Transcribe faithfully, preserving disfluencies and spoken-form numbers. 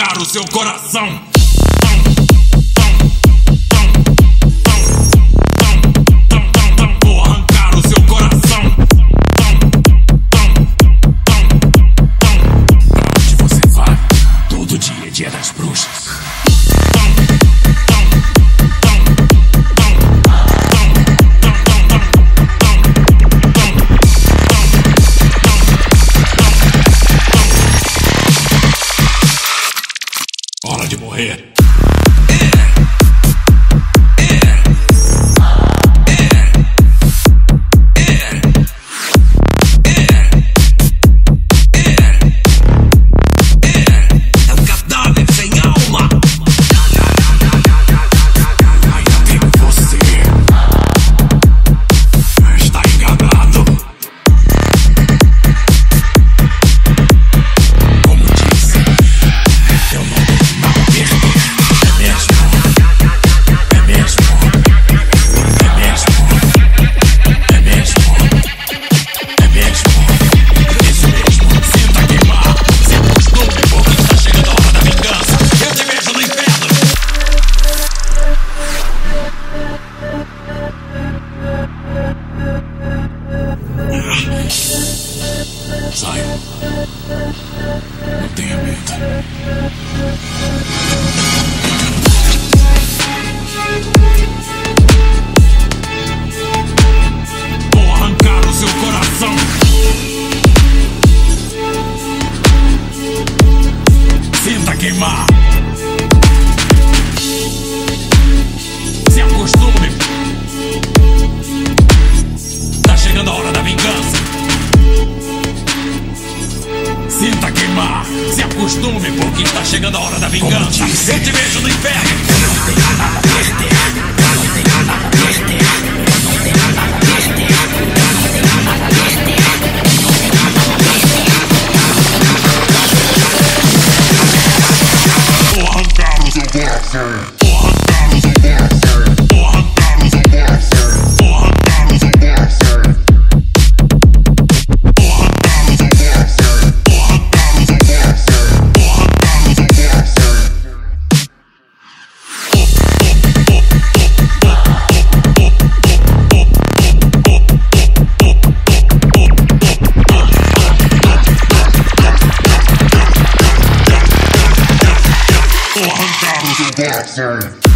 arrancar o seu coração. Vou arrancar o seu coração. Pra onde você vai? Todo dia é dia das bruxas. Hora de morrer. Sai. Não tenha medo. Vou arrancar o seu coração. Sinta queimar. Se acostume. Tá chegando a hora da vingança. Sinta queimar, se acostume, porque está chegando a hora da vingança. Eu te vejo no inferno. Vou arrancar o seu coração. Vou arrancar o seu coração. Vou arrancar o seu coração. Vou arrancar o seu coração. Vou arrancar o seu coração.